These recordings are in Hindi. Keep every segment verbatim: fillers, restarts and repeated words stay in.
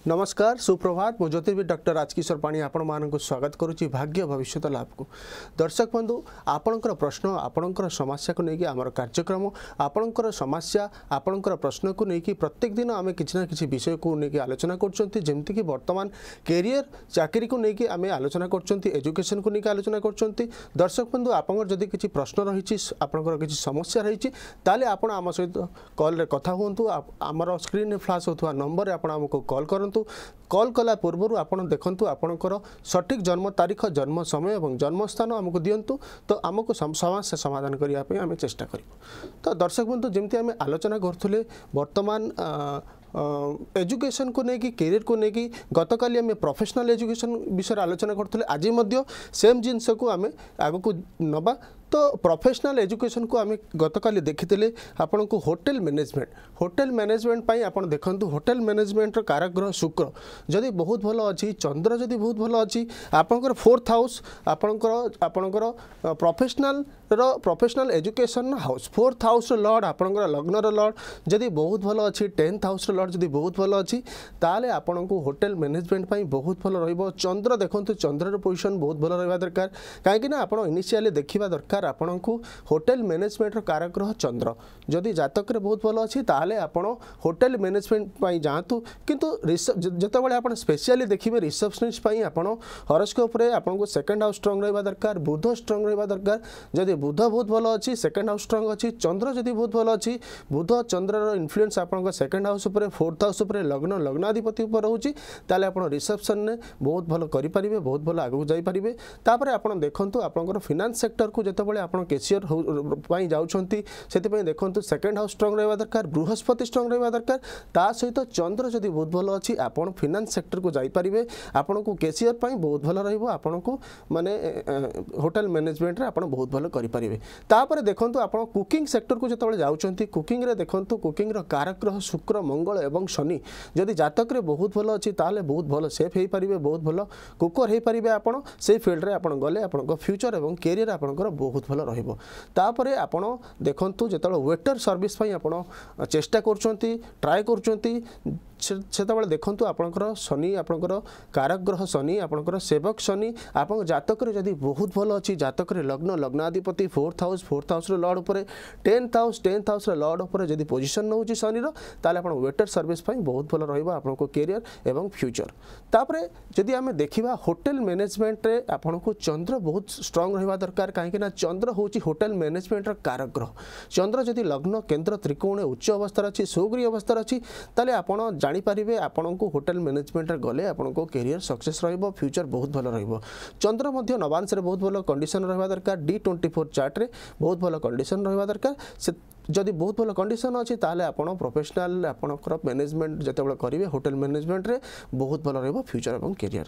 नमस्कार सुप्रभात मु ज्योतिर्विद डॉक्टर राजकिशोर पाणी आपण मानक स्वागत करुच्ची भाग्य भविष्य लाभ को दर्शक बंधु आपणकर प्रश्न आपणकर समस्या को लेकिन आमर कार्यक्रम आपणकर समस्या आपणकर प्रश्न को लेकिन प्रत्येक दिन आम कि किसी विषय को लेकिन आलोचना करमती कि वर्तमान कैरियर चाकरी को लेकिन आम आलोचना करजुकेशन को लेकिन आलोचना कर दर्शक बंधु आपंकर जदि किसी प्रश्न रही आपंकर किसी समस्या रही ताले आपण आम सहित कॉल रे कथा हुंतु आमर स्क्रीन में फ्लैश होता नंबर रे आपण हमको कॉल करंतु कॉल कला पूर्व आपन देखंतु आपनकर सठिक जन्म तारीख जन्म समय और जन्म स्थान आमको दिंतु तो आमको समस्या समाधान करने आम चेष्टा करूँ। तो दर्शक बंधु जमती आम आलोचना करुले वर्तमान एजुकेशन को लेकिन कैरियर को लेकिन गतकाली आम प्रोफेशनल एजुकेशन विषय आलोचना करुले आज सेम जिनस को आम आग को नबा। तो प्रोफेशनल एजुकेशन को आम गतकाली देखी आपन को होटेल मैनेजमेंट होटेल मैनेजमेंट पाई आपन देखंतु होटेल मैनेजमेंट कारग्रह शुक्र जदि बहुत भल अच्छी चंद्र जदि बहुत भल अच्छी आपनकर फोर्थ हाउस आपनकर आपनकर प्रोफेशनल रो professional education house fourth house lord आपनकर लग्न लॉर्ड जदि बहुत भल अच्छी टेन्थ हाउस लॉर्ड जदि बहुत भल अच्छी ताले आपन को होटेल मैनेजमेंट पाई बहुत भल रहिबो। चंद्र देखंतु चंद्र पोजिशन बहुत भल रहिबा दरकार काहेकि ना आपन इनिशियली देखिबा दरकार आपण को होटेल मैनेजमेंट कारग्रह चंद्र जदि जातक रे बहुत भल अच्छी ताले आपण होटेल मैनेजमेंट पाई जातु किंतु जतबेले आपण स्पेशली देखिबे रिसेप्शनिस्ट पाई आपण हॉरोस्कोप रे आपण को सेकंड हाउस स्ट्रांग रहबा दरकार बुध स्ट्रांग रहबा दरकार जदि बुध बहुत भल अच्छी सेकंड हाउस स्ट्रांग अच्छी चंद्र जदि बहुत भल अच्छी बुध चंद्र रो इन्फ्लुएंस आपण को सेकंड हाउस ऊपर फोर्थ हाउस ऊपर लग्न लग्नाधिपति ऊपर रहउची ताले आपण रिसेप्शन ने बहुत भल करि परिबे बहुत भल आगु जाई परिबे। तापर आपण देखंतु आपनकर फाइनेंस सेक्टर को जतबेले आपण कैशियर पाई जाउछंती सेति पई देखंतु सेकंड हाउस स्ट्रांग रहबा दरकार बृहस्पति स्ट्रांग रहबा दरकार ता सहित चंद्र जदि बहुत भल अच्छी आपण फाइनेंस सेक्टर को जाई परिबे आपण को कैशियर पाई बहुत भल रहइबो आपण को माने होटल मैनेजमेंट रे आपण बहुत भल करि परिबे। तापर देखंतु आपण कुकिंग सेक्टर को जतबेले जाउछंती कुकिंग रे देखंतु कुकिंग रो कारग्रह शुक्र मंगल एवं शनि जदि जातक रे बहुत भल अच्छी ताले बहुत भल सेफ हे परिबे बहुत भल कुकर हे परिबे आपण से फील्ड रे आपण गले आपण को फ्यूचर एवं कैरियर आपणकर बहुत भल रहिबो। तापरे आपण देखंतु जेतबेले वेटर सर्विस पई आपण चेष्टा करछंती ट्राई करछंती सेतबेले देखंतु आपणकर शनि आपणकर कारग्रह शनि आपणकर सेवक शनि आपन जातक रे जदि बहुत भल अच्छी जातक रे लग्न लग्नाधिपति फोर्थ हाउस फोर्थ हाउस रे लॉर्ड ऊपर टेन्थ हाउस टेन्थ हाउस रे लॉर्ड ऊपर जदि पोजीशन नउची शनि रो ताले आपण वेटर सर्विस पई बहुत भल रहिबो आपन को कैरियर एवं फ्यूचर। तापरे जदि आमे देखिबा होटल मैनेजमेंट रे आपन को चंद्र बहुत स्ट्रांग रहबा दरकार काहे ना चंद्र होची होटल मैनेजमेंट रो कारग्रह चंद्र जदि लग्न केंद्र त्रिकोण उच्च अवस्था अच्छी सुग्री अवस्था अच्छी ताले आपण जानि परिबे आपण को होटल मैनेजमेंट रे गले आपण को कैरियर सक्सेस रहइबो फ्यूचर बहुत भल रहइबो। चंद्र मध्य नवांश रे बहुत भल कंडीशन रहबा दरकार डी ट्वेंटी फोर चार्ट रे बहुत भल कंडीशन रहबा दरकार से जदि बहुत भल कंडीशन अच्छी ताले आपण प्रोफेशनल आपणकर मैनेजमेंट जतेबेले करिवे होटल मैनेजमेंट रे बहुत भल रहइबो फ्यूचर एवं कैरियर।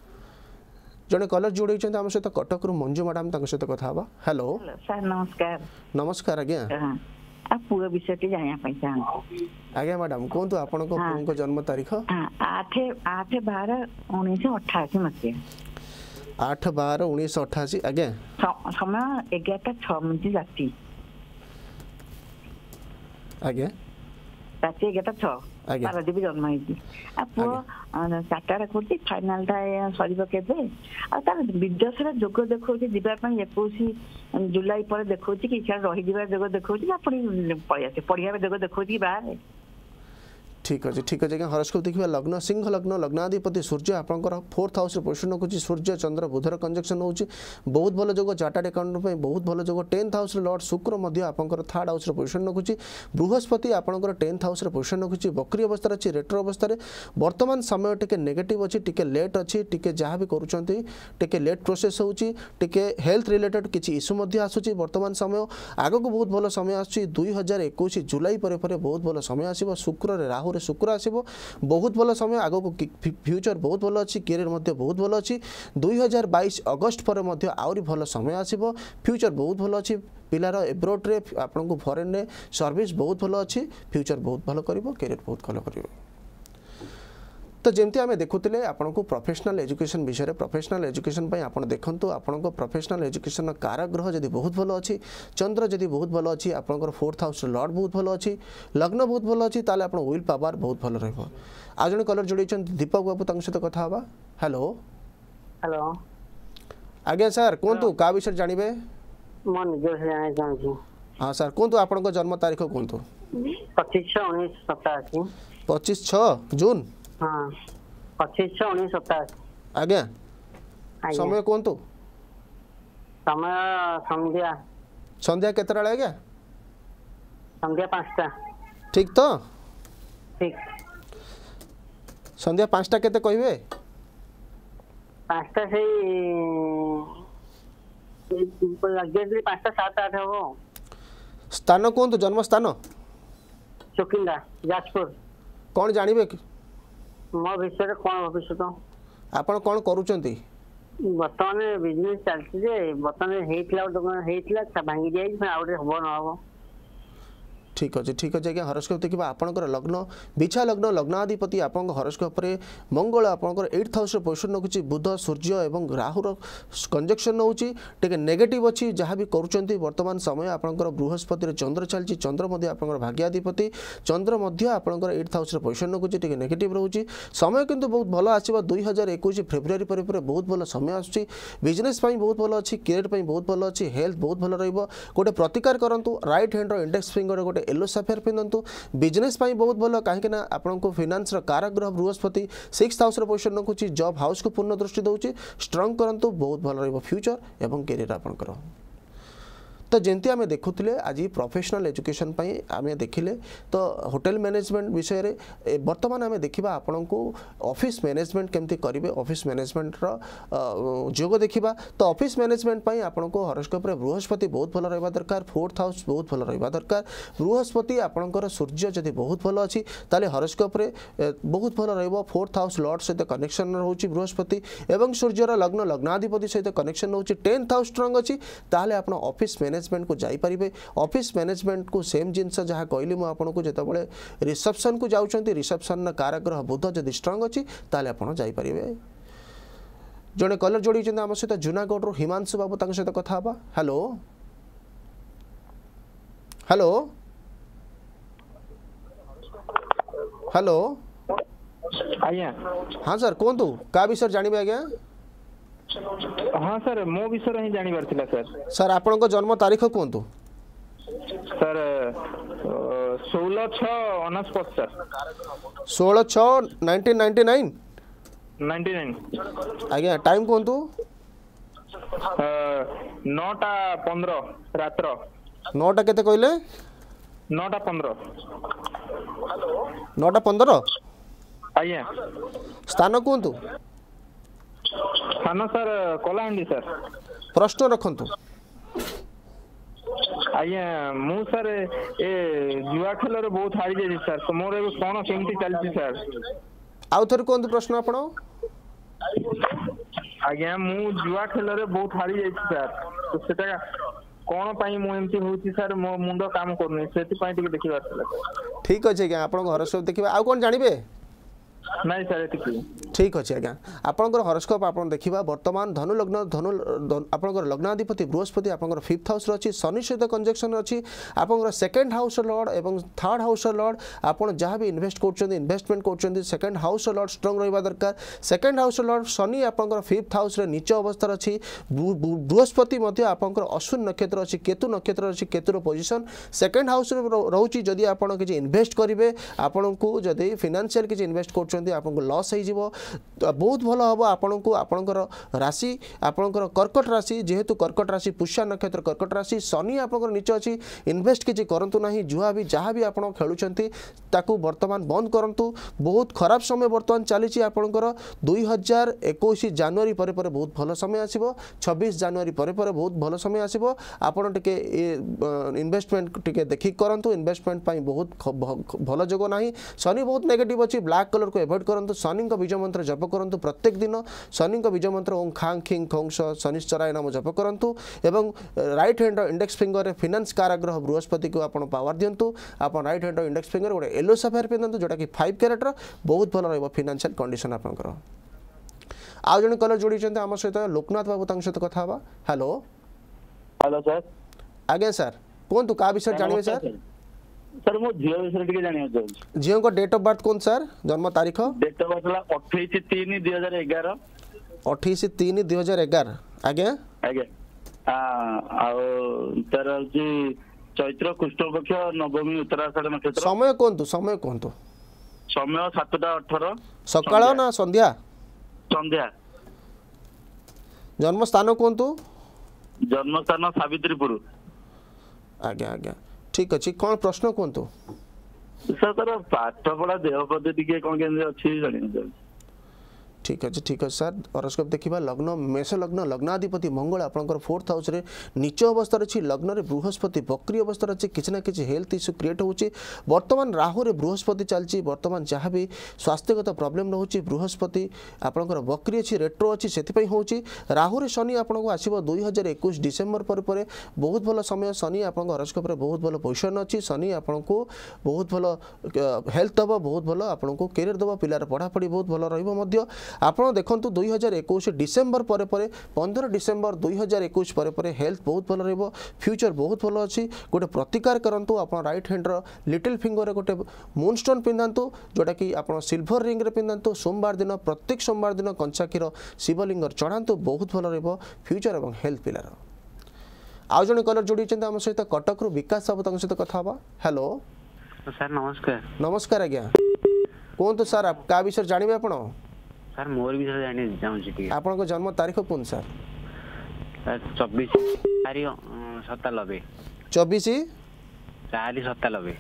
जने कॉलर जोड़े आम सहित कटक मंजू मैडम सहित कथा हवा। हेलो सर नमस्कार। नमस्कार आज्ञा पूरा विषय चाहते आज्ञा मैडम कहतु आपण को जन्म तारीख आठ आठ बारह उन्नीस अठाशी मसीहा आठ बारह उन्नीस अठाशी आज्ञा समय एगारटा छह मिनिट राति आज्ञा राति एगारटा छह पारादीप जन्म होती पुओ चार्टार्ड अकाउंटेंट फाइनाल सर केबे तार विदेश जोग देखा जावाई एक जुलाई पर देखा कि रही जोग देखा पढ़ी आसे पढ़िया जोग देखा बाहर ठीक अच्छे ठीक अच्छे हॉरोस्कोप देखिए लग्न सिंह लग्न लग्नाधिपति सूर्य आपंकर फोर्थ हाउस पोजिशन रखुच्छी सूर्य चंद्र बुधर कंजक्शन होची बहुत भल जोग चार्टार्ड अकाउंटेंट बहुत भल जोग टेन्थ हाउस लॉर्ड शुक्र आपंकर थर्ड हाउस पोजिशन रखुच्छी बृहस्पति आपंकर टेन्थ हाउस पोजिशन रखुच्छी बकरी अवस्था अच्छी रेट्रो अवस्था वर्तमान समय टिके नेगेटिव अच्छी टिके लेट अच्छी टिके जहाँ भी करुँचे टिके लेट प्रोसेस होची टिके हेल्थ रिलेटेड किसी इश्यू आसूची वर्तमान समय आग को बहुत भल समय आसूची दुई हजार इक्कीस जुलाई पर बहुत भल समय आसो शुक्र राहु शुक्र आसो बहुत भल समय आग को फ्यूचर बहुत भल अच्छी कैरियर मध्य बहुत भल अच्छी दुई हजार बैश अगस्ट पर आहरी भल समय आसो फ्यूचर बहुत भल अच्छी पिलार एब्रोड रे आपन को फॉरेन रे सर्विस बहुत भल अच्छी फ्यूचर बहुत भल करिवो कैरियर बहुत भल करिवो। तो जमती आम देखुले आपन को प्रोफेशनल एजुकेशन विषय प्रोफेशनल एजुकेशन आप देखूँ आपन प्रोफेशनल एजुकेशन काराग्रह जदि बहुत भल अच्छी चंद्र जदि बहुत भल अच्छी आपंकर फोर्थ हाउस लॉर्ड बहुत भल अच्छी लग्न बहुत भल अच्छी ताले आप विल पावर बहुत भल रहा आज जन कलर जोड़ी दीपक बाबू तक सहित कथा हाँ हेलो हेलो आज्ञा सर कहतु क्या विषय जानवे मो निज जाना चाहूँ हाँ सर कहतु आपण जन्म तारीख कहतु पच्चीस छः उन्नीस सताशी पच्चीस छः जून हाँ पच्चीस छः उन्नीस सताशी आज्ञा समय कहतु समय संध्या संध्या केतटा आज्ञा संध्या पाँचटा ठीक तो ठीक संध्या पाँचटा केते कहबे पाँचटा से एग्जैक्टली पाँचटा सात आठ हो स्थान कहतु जन्म स्थान चुकिंदा जाजपुर कौन जानवे मो विषय कौन भविष्य तो आपण कौन करूचंती बर्तमान बिजनेस चलती बर्तमान भांगी जाए आउ हम न हम ठीक अच्छे ठीक अच्छे आज्ञा हरोस्कोप देखा आपंकर लग्न बिछा लग्न लग्नाधिपति आप हरोस्कोप मंगल आपंकर एट हाउस पोजिशन रखुच्छी बुध सूर्य और राहुर कंजक्शन नौ टे नेगेटिव अच्छी जहाँ भी करुँच बर्तमान समय आपंकर बृहस्पति चंद्र चलती चंद्र आप भाग्याधिपति चंद्र आपंकर एट हाउस पोजिशन रखुच्छी टे नेगेटिव रोचे समय किंतु बहुत भल आसो दुई हजार एक फेब्रुआरी पर बहुत भल समय आसूँ बिजनेस बहुत भल अच्छी कैरियर बहुत भल अच्छी हेल्थ बहुत भल रोटे प्रतिकार करूँ राइट हैंड इंडेक्स फिंगर गोटे येलो सफेयर पिंधु बिजनेस बहुत भल कहीं आपन को फाइनेंस काराग्रह बृहस्पति सिक्स हाउस पोजिशन रखुच्छी जॉब हाउस को पूर्ण दृष्टि दूसरी स्ट्रंग करंतु बहुत भल रहिबो फ्यूचर एवं कैरियर आपनकर तो जमती आम देखुले आज प्रोफेशनल एजुकेशन आम देखिले तो होटेल मैनेजमेंट विषय रे वर्तमान आम देखा आपण को ऑफिस मैनेजमेंट केमती करेंगे ऑफिस मैनेजमेंट जोग देखा तो ऑफिस मैनेजमेंट आपण को हरोस्कोप रे बृहस्पति बहुत भल रहा दरकार फोर्थ हाउस बहुत भल रहा दरकार बृहस्पति आपंकर सूर्य जदि बहुत भल अच्छी ताले हरोस्कोप रे बहुत भल रहा फोर्थ हाउस लॉर्ड सहित कनेक्शन रोचे बृहस्पति एवं सूर्यर लग्न लग्नाधिपति सहित कनेक्शन रोचे टेन्थ हाउस स्ट्रंग अच्छी ताले आप ऑफिस मैनेजमेंट को जाइपारे ऑफिस मैनेजमेंट को सेम जिनस जहाँ कहली मुझे आपको जितेबाला रिसेप्शन को जाऊँच रिसेप्शन काराग्रह बुध जदि स्ट्रंग अच्छी ताले आप जाइपारे जड़े कलर जोड़ी आम सहित जूनागढ़ हिमांशु बाबू तक सहित कथा हाँ हेलो हेलो हेलो आज्ञा हाँ सर कहतु क्या विषय जानवे आज्ञा हाँ सर मो विषय ही जानिबार थिला सर सर आपन जन्म तारीख कहतु सर सोलह छः उनसठ सर सोलह छः nineteen ninety nine ninety nine आज्ञा टाइम कहतु नौटा पंद्रह रात्र नौटा केते कहले नौटा पंद्रह नौटा पंद्रह आज्ञा स्थान कहतु स्थान सर कलाहांडी सर प्रश्न रखंतु आज्ञा मु सर ए जुआ खेल रे बहुत हारी जाई सर तो मोर एबे कोन केमती चलती सर आउ थर कहतु प्रश्न आपण आज्ञा मु जुआ खेल रे बहुत हारी जाई सर तो सेटा कोन पाई मु एमती होती सर मो मुंडो काम करनी सेति पाई टिके देखिबार छला ठीक अछि आज्ञा आपण घर सब देखिबा आउ कोन जानिबे नहीं सर एतिकी ठीक अच्छे आज्ञा आपंकर हरोस्कोप आप देखा बर्तमान धनु लग्न धनु आपंकर लग्नाधिपति बृहस्पति आपंकर फिफ्थ हाउस अच्छी शनि सहित कंजक्शन अच्छी आपंकर सेकेंड हाउस लॉर्ड एवं थर्ड हाउस लॉर्ड आप जहाँ भी इन्वेस्ट कर इन्वेस्टमेंट कर सेकेंड हाउस लॉर्ड स्ट्रंग रहा दरकार सेकेंड हाउस लॉर्ड शनि आपंकर फिफ्थ हाउस नीच अवस्था अच्छी बृहस्पति आपंकर अश्विन नक्षत्र अच्छी केतु नक्षत्र अच्छी केतुर पोजिशन सेकेंड हाउस रोचे जदि आप इन्वेस्ट करेंगे आपन को जदि फाइनेंशियल किसी इन्वेस्ट कर आपको लॉस हो बहुत भल हम आपण को आपणकर राशि आपणकर कर्कट राशि जेहेतु कर्कट राशि पुष्या नक्षत्र कर्कट राशि शनि आपंकर नीच अच्छी इन्वेस्ट किसी करंतु नहीं जुआ भी जहाँ भी आप खेलुंट ताकू वर्तमान बंद करूँ बहुत खराब समय बर्तमान चली आपंकर दुई हजार इक्कीस जनवरी पर पर बहुत भल समय आसो छब्बीस जनवरी पर पर बहुत भल समय आसो आपड़ टे इन्वेस्टमेंट टे देखिक करूँ इन्वेस्टमेंट बहुत भल जोग ना शनि बहुत नेगेटिव अच्छी ब्लैक कलर को अवॉइड करंतु शनि बीज मंत्र जप करंतु प्रत्येक दिन शनि बीज मंत्र ओं खांग खिंग खोंग शनिश्चराय नाम जप करंतु एवं राइट हैंड इंडेक्स फिंगर रे फाइनेंस काराग्रह बृहस्पति को आपण पावर दिंतु आप राइट हैंड इंडेक्स फिंगर गोटे येलो सफेयर पिंधु जोटा कि फाइव कैरेटर बहुत भल रहिबो फाइनेंशियल कंडीशन आपनकर आउ जन कलर जोड़ी आम सहित लोकनाथ बाबू तक सहित कथा हवा हेलो हेलो सर आज्ञा सर कहतु क्या विषय जानवे सर सर मो झील विषय टिके जानिया चाहूँ झील को डेट ऑफ बर्थ कौन सर जन्म तारीख डेट ऑफ बर्थ अठाईस तीन दुई हजार एगार अठाईस तीन दुई हजार एगार आज्ञा आज्ञा तार हूँ चैत्र कृष्ण पक्ष नवमी उत्तराषाढ़ नक्षत्र समय कहतु समय कहतु समय सातटा अठर सकाळ ना संध्या संध्या जन्म स्थान कहतु जन्म स्थान सावित्रीपुर आज्ञा आज्ञा ठीक अच्छे कौन प्रश्न कहतु सर तार पाठ पढ़ा देह प्रति टिके कौन केंद्र अच्छी जानी ठीक अच्छे ठीक अच्छे सर हॉरोस्कोप देखा लग्न मेष लग्न लग्नाधिपति मंगल आपंकर फोर्थ हाउस रे नीच अवस्था अच्छी लग्न रे बृहस्पति बक्री अवस्था अच्छी किसी ना कि हेल्थ इश्यू क्रिएट होची वर्तमान राहु रे बृहस्पति चलती वर्तमान जहाँ भी स्वास्थ्यगत प्रॉब्लम रोचे बृहस्पति आपंकर बक्री अच्छी रेट्रो अच्छी से होची राहु रे शनि आपको आसो दुई हजार एक डिसेम्बर पर पर बहुत भल समय शनि आप हॉरोस्कोप रे बहुत भल पोजिशन अच्छी शनि आपको बहुत भल हेल्थ दब बहुत भल आपको कैरियर दब पिलार पढ़ापढ़ी बहुत भल रही आपड़ देखो दुई हजार एक डिसेम्बर पर पर पंद्रह डिसेम्बर दुई हजार एक पर पर हेल्थ बहुत भल रही फ्यूचर बहुत भल अच्छी गोटे प्रतिकार करूँ आप राइट हैंड्र लिटिल फिंगर गोटे मूनस्टोन पिंधु जोटा कि आप सिल्भर रिंग रे पिंधु सोमवार दिन प्रत्येक सोमवार दिन कंचा क्षीर शिवलिंग चढ़ातु बहुत भल रही फ्यूचर और हेल्थ पिलार आउ जन कलर जोड़ी आम सहित कटक रु विकास बाबू तक सहित कथा हवा हेलो सर नमस्कार नमस्कार आज्ञा कहतु सर क्या विषय जानवे आपण सर मोर विषय जानी चाहूँ आपन जन्म तारीख कौन सर चौबीस चार सतानबे चौबीस चार सतानबे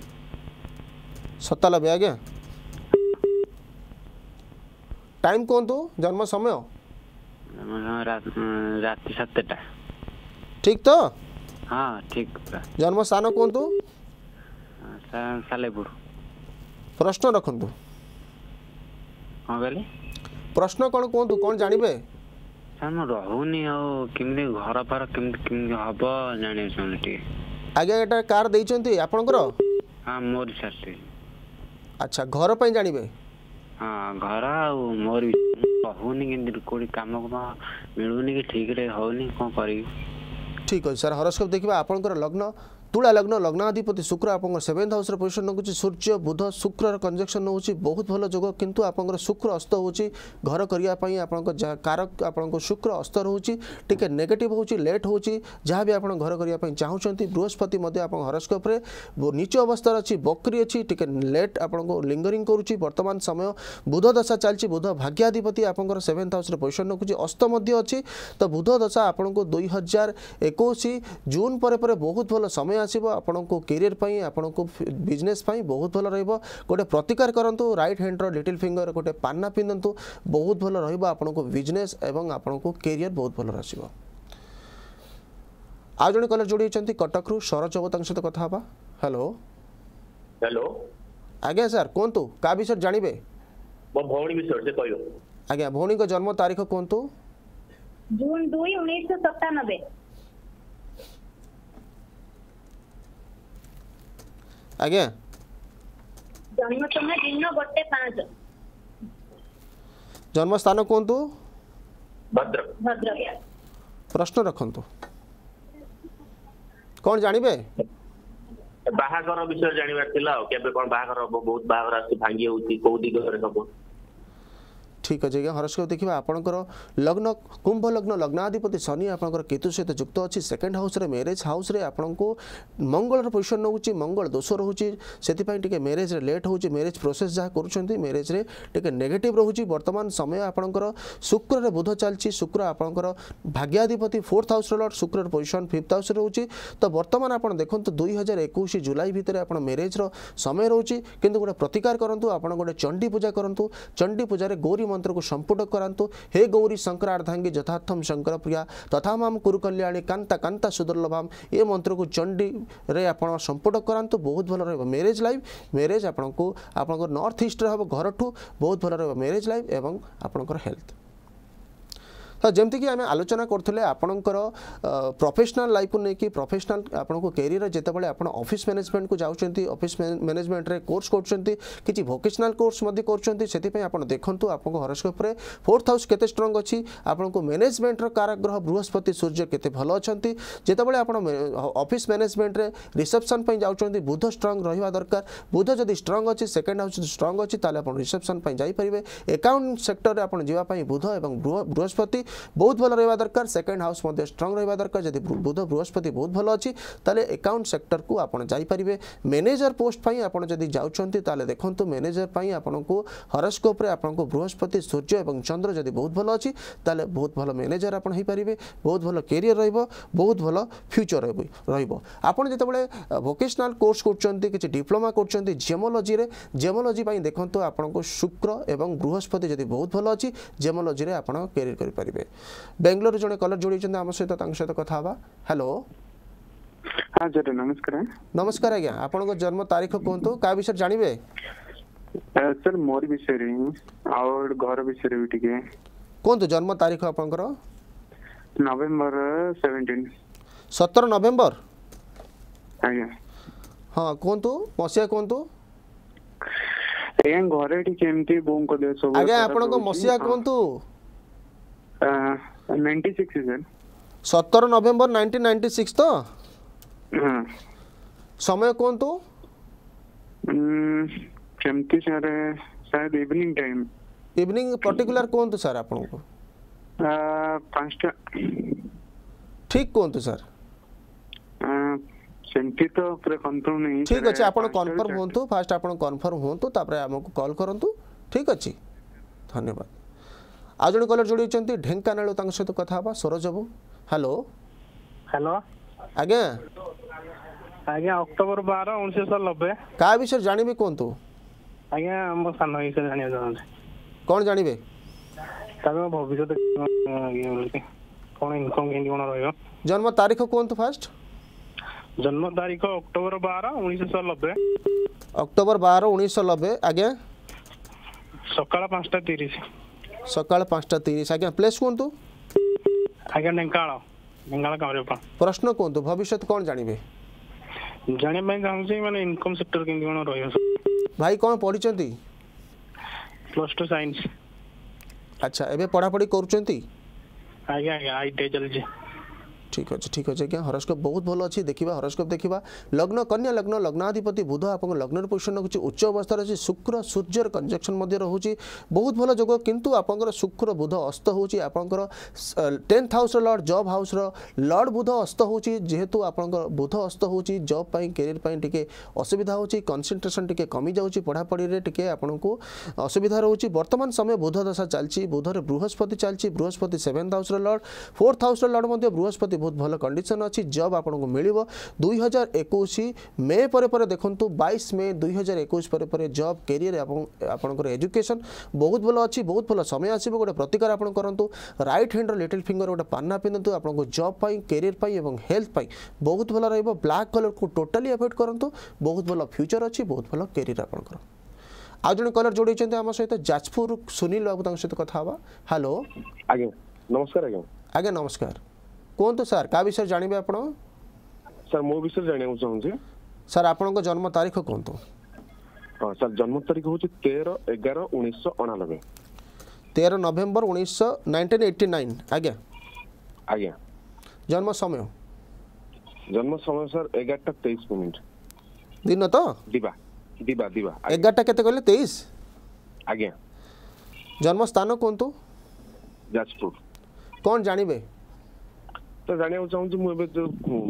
सतानबे आज्ञा टाइम कहतु जन्म समय राति सातटा ठीक तो हाँ ठीक जन्म स्थान कहतु सालेपुर प्रश्न रखु कौन कहले प्रश्न कौन कहतु कौन जानवे सर मैं रहुनी आमि घर फार कमी हम जाना चाहूँ आज्ञा एटा कार देइचंती आपनकर हाँ मोर सर अच्छा घर पे जानवे हाँ घर आ मोर रहुनी के कोई कम मिलूनी कि ठीक रे होनी कौन करी ठीक है सर हॉरोस्कोप देखा आपनकर लग्न तुला लग्न लग्नाधिपति शुक्र आप सेवेन्थ हाउस पोजिशन नौ सूर्य बुध शुक्र कंजक्शन नौ बहुत भल जोग किंतु आप शुक्र अस्त हो घर करने आप कारक आप शुक्र अस्त रोचे टी नेगेटिव हो लेट हो जहाँ भी आप घर करने चाहते बृहस्पति हॉरोस्कोप रे नीच अवस्था अच्छी बकरी अच्छी टी लेट आपको लिंगरिंग करुच्ची वर्तमान समय बुध दशा चलती बुध भाग्याधिपति आप सेवेन्थ हाउस पोजिशन नौ अस्त अच्छी तो बुध दशा आपको दुई हजार एक जून पर बहुत भल समय आसो आपण को कैरियर पाई आपण को बिजनेस पाई बहुत भल रहिबो गोटे प्रतिकार करंतु राइट हैंड रो लिटिल फिंगर गोटे पान्ना पिंधंतु बहुत भल रहिबो आपण को बिजनेस एवं आपण को कैरियर बहुत भल रहिबो आ जने कलर जोड़ी चंती कटक रु सरज बाबू सहित कथा हबा हेलो हेलो आज्ञा सर कोंतु का विषय जानिबे मो भौणी विषय से कहियो आज्ञा भौणी को जन्म तारीख कोंतु जून दो उन्नीस सौ सत्तानबे आज्ञा जन्म समय दिन गोटे पाँच जन्म स्थान कहतु भद्रक भद्रक प्रश्न रखंतु कौन जानवे बाहागर विषय जानवर थिला केबे कोन बाहागर बहुत बाहागर आसी भांगी होती को दिगरे सब ठीक अच्छे हॉरोस्कोप देखा आपंकर लग्न कुंभ लग्न लग्नाधिपति शनि आपंकर केतु सहित युक्त अच्छी सेकेंड हाउस रे मैरेज हाउस रे आपको मंगल पोजिशन नौ मंगल दोष रोचे से मैरेज रे लेट हो मैरेज प्रोसेस जहाँ करुँच मैरेज रे टे नेगेटिव रोचे वर्तमान समय आपंकर शुक्र रे बुध चलती शुक्र आपंकर भाग्याधिपति फोर्थ हाउस लॉर्ड शुक्र पोजिशन फिफ्थ हाउस रोचे तो वर्तमान आप देखो दुई हजार एक जुलाई भितर आप मैरेज रो समय रोचे किंतु गोटे प्रतिकार करूँ आप गोटे चंडी पूजा करूँ चंडी पूजा गौरी मंत्र को संपुट करांतु। हे गौरी शंकर अर्धांगी यथार्थम शंकर प्रिया तथा माम कुरु कल्याणी कांता कांता सुदुर्लभाम ये मंत्र को चंडी रे आपण संपुट करांतु बहुत भल रहिबो। मैरिज लाइफ मैरिज आपनको आपनको नॉर्थ ईस्ट रे हबो घर ठू बहुत भल रहिबो मैरिज लाइफ एवं आपनकर हेल्थ। तो जमती कि आम आलोचना करते आपणकर प्रोफेशनल लाइफ को लेकिन प्रोफेशनल आपन को कैरियर जितेबाला आप ऑफिस मैनेजमेंट को जाऊँच ऑफिस मैनेजमेंट रे कोर्स कर वोकेशनल कोर्स कर देखूँ आपको हॉरोस्कोप रे फोर्थ हाउस केते स्ट्रांग अच्छी आपको मैनेजमेंट कारग्रह बृहस्पति सूर्य केते भल अच्छा जितेबाला आप ऑफिस मैनेजमेंट रे रिसेप्शन जाऊँच बुध स्ट्रांग रहा दरकार। बुध जदि स्ट्रांग अच्छी सेकेंड हाउस स्ट्रांग अच्छी आप रिसेप्शन जापारे। अकाउंट सेक्टर में आप जावाई बुध और बृहस्पति बहुत भल रहा दरकार। सेकेंड हाउस स्ट्रांग रहा दरकार। जब बुध बृहस्पति बहुत भल अच्छी ताले अकाउंट सेक्टर को आपड़ जापारे। मैनेजर पोस्ट आप जाऊँच देखो मैनेजर आपको हॉरोस्कोप रे आपको बृहस्पति सूर्य और चंद्र जब बहुत भल अच्छी ताले बहुत भल मैनेजर आप पारे। बहुत भल कैरियर रहिबो बहुत भल फ्यूचर रहिबो। आपन जेतेबेले वोकेशनल कोर्स करछंती किछि डिप्लोमा करछंती जेमोलॉजी रे जेमोलॉजी पई देखंतु आपनको शुक्र एवं बृहस्पति जदि बहुत भल अच्छी जेमोलॉजी रे आपन कैरियर करि परिबे। बेंगलोर जने कलर जोड़ी छन हम सहित तांग सहित कथा हवा। हेलो हां जरे नमस्कार। नमस्कार आज्ञा आपनको जन्म तारीख कोंतो का विषय जानिबे? सर मोर विषय रे और घर विषय रे बिटिके कोंतो जन्म तारीख आपनकर? नवंबर सत्रह सत्रह नवंबर। आज्ञा हां कोंतो मसिया कोंतो ए घरे ठी केमती बों को दे सब आज्ञा आपनको मसिया कोंतो? छियानवे सर सत्रह नवंबर नाइनटीन नाइंटी सिक्स तो हां समय कौन तो केमती सर शायद इवनिंग टाइम इवनिंग पर्टिकुलर कौन तो सर आपन को पांचटा ठीक कौन तो सर सेंटी तो पूरा कंफर्म नहीं ठीक अछि आपन कंफर्म होंतु फास्ट आपन कंफर्म होंतु तापर हमको कॉल करंतु ठीक अछि धन्यवाद। आज जन कलर जोड़ी चंती ढेंकानाळ तांग सहित कथा बा सरोज बाबू। हेलो हेलो आज्ञा आज्ञा अक्टोबर बारह उन्नीस सौ नब्बे का विषय जानिबे कोंतु? आज्ञा हम सान विषय जानिया चाहते कोन जानिबे? तब भविष्य कोन इनकम केंदी कोन रहयो? जन्म तारीख कोंतु फास्ट? जन्म तारीख अक्टोबर बारह उन्नीस सौ नब्बे अक्टोबर बारह उन्नीस सौ नब्बे आज्ञा सकाळ पाँचटा तीस सकाळ पाँचटा तीस आज्ञा प्लेस कोंतु? आज्ञा ढेंकानाळ ढेंकानाळ कामरेपा प्रश्न कोंतु भविष्य कोन जानिबे? जाने में चाहूँ माने इनकम सेक्टर केंदी कोन रहयो? भाई कोन पढिचंती? Plus two science. अच्छा एबे पढ़ा पढ़ी करूचंती? आज्ञा आज्ञा आईटी चलजे। ठीक अच्छे ठीक अच्छे क्या हॉरोस्कोप बहुत भल अच्छी देखा हॉरोस्कोप देखा लग्न कन्या लग्न लग्नाधिपति बुध आप लग्न पोजिशन रखुच्छी उच्च अवस्था अच्छी शुक्र सूर्यर कंजक्शन रोचे बहुत भल जोग किंतु आपंकर शुक्र बुध अस्त होची आपंकर tenth house lord job house lord बुध अस्त होची जेहेतु आपंकर बुध अस्त होची जॉब पाई कैरियर पाई टिके असुविधा होची कंसंट्रेशन टिके कमी जाउची पढ़ापढ़ी रे टिके आपनको असुविधा रोची। वर्तमान समय बुध दशा चलची बुधरे बृहस्पति चलची बृहस्पति seventh house lord fourth house lord मध्य बृहस्पति बहुत भल कंडीशन अच्छी जॉब आपको मिलिबो दुई हजार इक्कीस मे पर पर देखंतु बाईस मे दुई हजार इक्कीस पर पर जॉब कैरियर आपनकर एजुकेशन बहुत भल अच्छी बहुत भल समय आसीबो। गोटे प्रतिकार आपन करंतु राइट हैंड लिटिल फिंगर गोटे पान्ना पिंधतु आपको जॉब पाई कैरियर पाई एवं हेल्थ पाई बहुत भल रहइबो। ब्लैक कलर को टोटली अवॉइड करंतु बहुत भल फ्यूचर अच्छी बहुत भल कैरियर आपनकर। आज जन कलर जोड़ी चंते हम सहित जाजपुर सुनील बाबू तांग सहित कथा हवा। हेलो आगे नमस्कार आगे आगे नमस्कार कौन तो सर का विषय जानबे आपण? सर मो विषय जानिया चाहूँ सर आपण जन्म तारीख कौन तो? हाँ सर जन्म तारीख हूँ तेरह एगारह उन्नीस सौ अणानबे तेरह नवेम्बर उन्नीस सौ नाइंटीन एट्टी नाइन आज्ञा आज्ञा जन्म समय जन्म समय सर एगारटा तेईस मिनिट दिन तो दिबा दिबा दिबा एगारटा केते कहले तेईस आज्ञा जन्म स्थान कौन तो? जाजपुर कौन जानबे? तो जानिया चाहूँ मुझे जो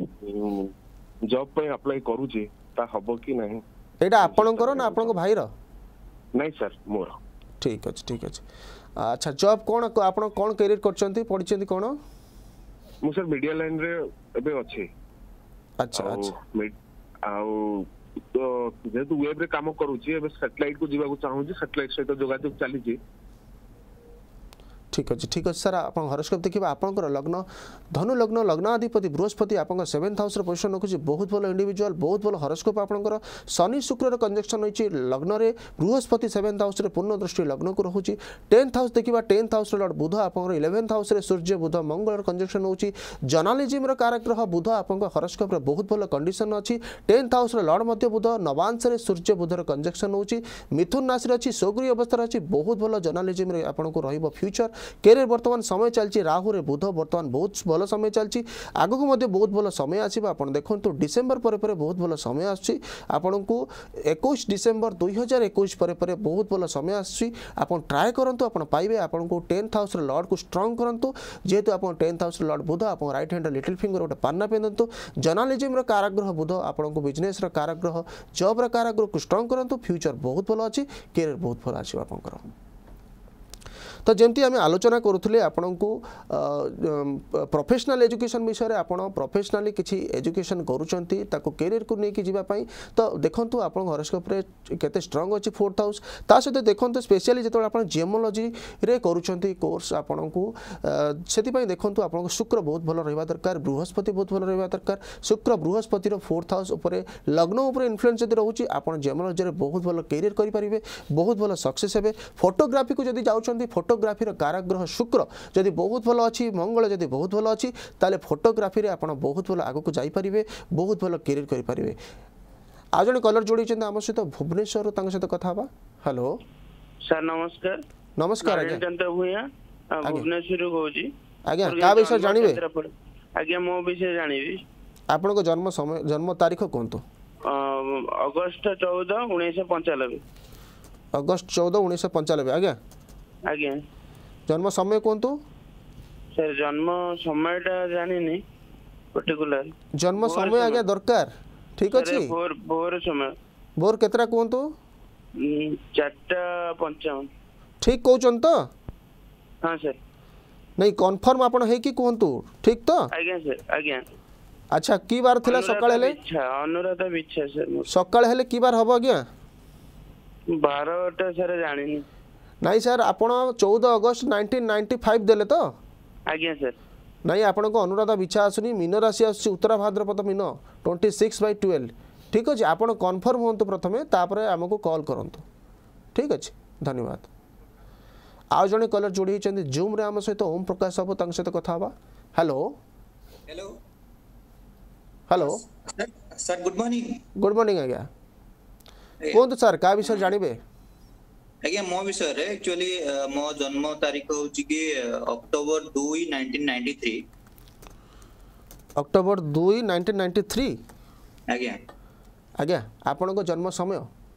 जॉब पे अप्लाई करूची ता हबो कि नहीं एटा आपणकर ना आपन भाई रो? नहीं सर मोर। ठीक अच्छे ठीक अच्छे अच्छा जॉब कौन आपन कौन कैरियर करछंती पढिछंती कौन? मु सर मीडिया लाइन रे एबे अछि। अच्छा अच्छा आउ तो जेतु वेब रे काम करूची एबे सैटेलाइट को जीवा को चाहूँ सैटेलाइट सहित जोगाजोग चली छी ठीक अच्छे ठीक अच्छे सर आप हरोस्कोप देखिए आपंकर लग्न धनु लग्न लग्नाधिपति बृहस्पति आप सेवेन्थ हाउस पोजिशन रखुच्छी बहुत भल इंडिविजुअल बहुत भल हरोस्कोप आपंकर शनि शुक्र कंजक्शन रही लग्न में बृहस्पति सेवेन्थ हाउस पूर्ण दृष्टि लग्न को रोचे टेन्थ हाउस देखा टेन्थ हाउस लॉर्ड बुध आप इलेवेन्थ हाउस सूर्य बुध मंगल कंजक्शन होची जर्नालिज्म कारक ग्रह बुध आप हरोस्कोप बहुत भल कंडीशन अच्छी टेन्थ हाउस लॉर्ड मध्य बुध नवांश सूर्य बुधर कंजक्शन होची मिथुन राशि अच्छी सौगरी अवस्था अच्छी बहुत भल जर्नालिज्म आपको रहिबो फ्यूचर कैरियर वर्तमान समय चलती राहु रे बुध वर्तमान बहुत भल समय चलती आगक मध्य बहुत भल समय आसो आप देखो डिसेम्बर पर पर बहुत भल समय आसूँ आपन को इक्कीस डिसेम्बर दुई हजार इक्कीस पर पर बहुत भल समय आसूँ आप ट्राए करूँ आप पाइबे आपन को टेन्थ हाउस लॉर्ड को स्ट्रंग करूँ जेहेतु आप टेन्थ हाउस लॉर्ड बुध आप राइट हैंड लिटिल फिंगर गोटे पान्ना पिंधतु जर्नालिज्म कारग्रह बुध आपन को बिजनेस कारग्रह जॉब कारग्रह को स्ट्रंग करूँ फ्यूचर बहुत भल अच्छी कैरियर बहुत भल आसो आपंकर तो जमती आम आलोचना करुले आपण को प्रोफेशनल एजुकेशन विषय में आपड़ प्रोफेशनाली किसी एजुकेशन करुँच कैरियर को लेकिन जीवाई तो देखूँ आप हरोस्कोप केते स्ट्रंग अच्छी फोर्थ हाउस ता सहित देखो स्पेशली जो आप जियोलॉजी रे करुँच कोर्स आपन को से देखो आप शुक्र बहुत भल रहा दरकार बृहस्पति बहुत भल रहा दरकार शुक्र बृहस्पति फोर्थ हाउस उपर लग्न उपर इन्फ्लुएंस जब रोचे आप जियोलॉजी बहुत भल कैरियर करेंगे बहुत भल सक्सेस हे फोटोग्राफी को जब जाऊँच फोटोग्राफी कारग्रह शुक्र जदि बहुत भल अच्छी मंगल जदि बहुत भल अच्छी ताले फोटोग्राफी रे आपण बहुत भल आगक जाइपारे बहुत भल कैरियर करेंगे आज जन कलर जोड़ी आम सहित भुवनेश्वर सहित कथा हेलो सर नमस्कार नमस्कार आज्ञा भुवनेश्वर कहूँ आज्ञा क्या विषय जानवे आज्ञा मो विषय जानवी आपण जन्म समय जन्म तारीख कहतु अगस्त चौदह उन्नीस पंचानबे अगस्त चौदह उन्नीस पंचानबे आज्ञा आज्ञा जन्म समय कहतु सर जन्म समय जानी पर्टिकुलर जन्म समय आज्ञा दरकार ठीक अच्छे भोर भोर समय भोर केतरा कहतु चारटा पंचावन ठीक कहउछन तो हाँ सर नहीं कन्फर्म आपण है कि कहतु ठीक तो आज्ञा सर आज्ञा अच्छा की बार थिला सकाळ हेले अनुराधा बिच्छा सर सकाळ हेले की बार हबो आज्ञा बारह टा सर जानी नहीं सर आपण चौदह अगस्त नाइंटीन नाइंटी फाइव देले तो आज्ञा सर नहीं आपण को अनुराधा बिछा आसुनी मीन राशि आसुची उत्तरा भाद्रपद मीन ट्वेंटी सिक्स बाय ट्वेल्व ठीक अच्छे आपण कन्फर्म होंतु प्रथमे तापरे आमको कॉल करंतु ठीक अच्छे धन्यवाद आज जने कलर जोड़ी होती जूम रे आम सहित ओम प्रकाश बाबू तंग सहित कथा हवा hello hello hello sir good morning good morning आज्ञा कहतु सर क्या विषय जानवे आज्ञा मो विषय रे एक्चुअली मो जन्म तारीख होची कि October two nineteen ninety three October two nineteen ninety three आज्ञा आज्ञा आपण को जन्म समय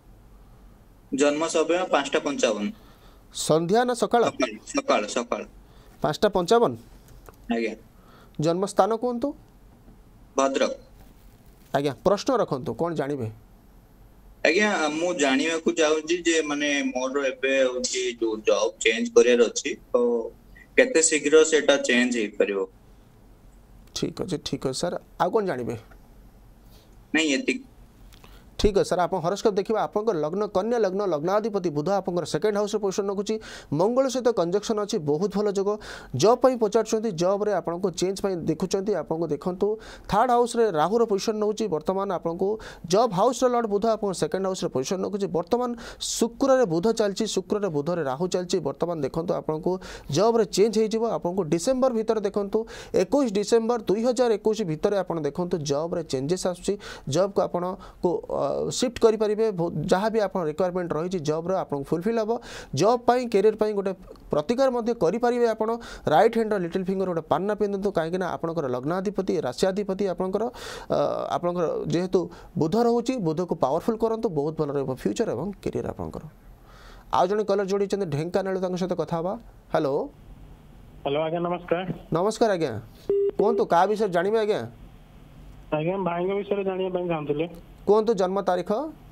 जन्म समय पाँचटा पंचावन संध्या ना सकाळ सकाळ सकाळ पाँचटा पंचावन आज्ञा जन्म स्थान कहतु भद्रक आज्ञा प्रश्न रखंतु कौन जानवे आज्ञा मु जानिया को चाहूची जे माने मोर एबे होची जो जॉब चेंज करियर अछि तो केते शीघ्र सेटा चेंज हे परिबो ठीक अछि ठीक अछि सर आ कोन जानबे नहीं एति ठीक है सर आप हरोस्कोप देखिए आप लग्न कन्या लग्न लग्नाधिपति बुध आप सेकेंड हाउस पोजिशन रखुच्छी मंगल सहित कंजक्शन अच्छी बहुत भल जोग जॉब पर पचार जॉब रे आपको चेंज देखुं आपको देखूँ थर्ड हाउस रे राहुर पोजिशन नौची बर्तमान आपको जॉब हाउस लॉर्ड बुध आप सेकेंड हाउस पोजिशन रखुच्छी बर्तमान शुक्र रे बुध चलती शुक्र रे बुध रे राहु चलती बर्तमान देखो आपको जॉब रे चेंज हो आपको डिसेम्बर भितर देखो इक्कीस डिसेम्बर दुई हजार इक्कीस भितर आप देखो जॉब रे चेंजेस आसूँ जॉब को आपको शिफ्ट करेंगे जहाँ भी आप रिक्वायरमेंट रही जॉब रो आपको फुलफिल हम जॉब पाई कैरियर पाई गोटे प्रतिकार करेंगे आप राइट हैंड लिटिल फिंगर गोटे पान्ना पिंधतु कहीं आपंकर लग्नाधिपति राशियाधिपति आपंकर आपंकर जेहेतु बुध रोचे बुध को पावरफुल करंतु बहुत भल रहा फ्यूचर एवं कैरियर आपंकर आज जन कलर जोड़ी ढेंकानाल सहित कथा हवा हेलो हेलो आज्ञा नमस्कार नमस्कार आज्ञा कहतु क्या विषय जानवे आज्ञा आज्ञा भाई विषय जाना चाहते कहतु जन्म तारीख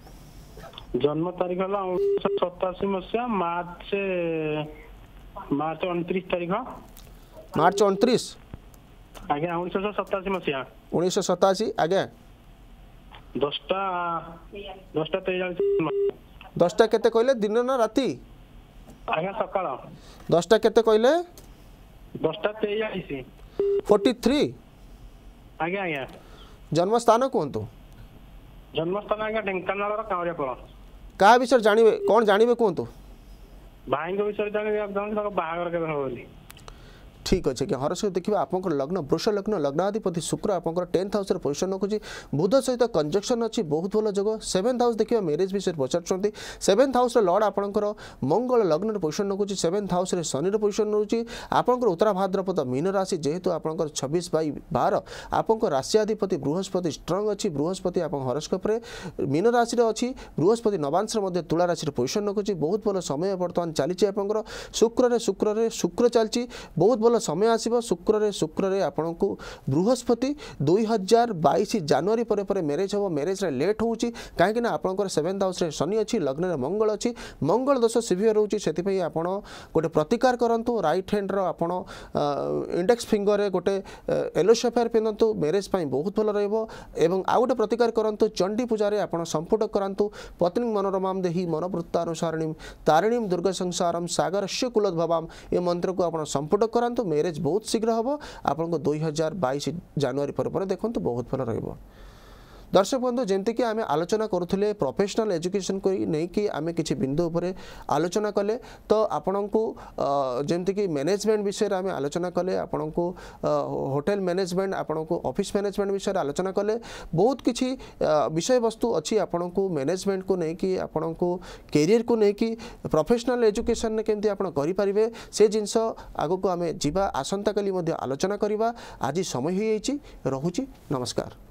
जन्म तारीख है उन्नीस सताशी मसीहा मार्च मार्च उनतीस तारीख मार्च उनतीस आज्ञा उन्नीस सताशी मसीहा उन्नीस सताशी आज्ञा दसटा दसटा तेजालीस दसटा केते कहले दिन ना राति आज्ञा सकाळ दसटा केते कहले दसटा तेईस फोर्टी थ्री आज्ञा आज्ञा जन्म स्थान कहतु जन्मस्थान आज्ञा ढेंकानाल कांवरियापड़ क्या विषय जानवे कौन जानवे कहतु भाई विषय जानते बाहर के बोली ठीक अच्छे कि हरस देखिए आपंकर लग्न वृष लग्न लग्नाधिपति शुक्र आपंकर टेन्थ हाउस पोजिशन रखुच्छी बुध सहित कंजक्शन अच्छी बहुत भल जग सेवेन्थ हाउस देखिए मैरिज विषय पचार सेवेन्थ हाउस लॉर्ड आपंकर मंगल लग्न पोजिशन रखुच्छी सेवेन्थ हाउस शनि पोजिशन रोचे आपंकर उत्तरा भाद्रपद मीन राशि जेहेतु आपंकर छब्बीस बै बार आपंकर राशियाधिपति बृहस्पति स्ट्रंग अच्छी बृहस्पति आप हरस्कोप्रे मीन राशि अच्छी बृहस्पति नवांश तुला राशि पोजिशन रखुच्छी बहुत भल समय बर्तमान चली आपंकर शुक्र शुक्र शुक्र चलती बहुत भल समय आसीबो शुक्र रे शुक्र रे आपन को बृहस्पति दुई हजार बाईस जनवरी पर पर मैरिज हो मैरिज रे लेट होउची काहे कि आपन सेवेन्थ हाउस रे शनि अच्छी लग्न रे मंगल अच्छी मंगल दोष सिवियर होउची सेति पई आपन गोटे प्रतिकार करंतु राइट हैंड रो आपन इंडेक्स फिंगर रे गोटे येलो शेफर पिनंतु मैरिज पई बहुत भल रहइबो एवं आ गोटे प्रतिकार करंतु चंडी पूजा रे आपन संपुट करंतु पत्नी मनोरमाम देहि मनोवृत्तानुसारिणी तारिणीम दुर्गा संसारम सागरस्य कुलोद्भवाम ए मंत्र को आपन संपुट करंतु मैरिज बहुत शीघ्र हम आपको दुई हजार बैश जनवरी पर पर देखो बहुत भल रहा दर्शक बंधु जमती आम आलोचना करुले प्रोफेशनल एजुकेशन को नहीं कि आम कि बिंदु पर आलोचना कले तो आपण को जमती मैनेजमेंट विषय आम आलोचना कले आपण को होटेल मैनेजमेंट आपण को ऑफिस मैनेजमेंट विषय आलोचना कले बहुत किसी विषय वस्तु अच्छी आपण को मैनेजमेंट को नहीं कि आपण को कैरियर को नहीं कि प्रोफेशनल एजुकेशन केमती आपण करें से जिनस आग को आम जा आसंता काली आलोचना करवा आज समय हो रहुची नमस्कार।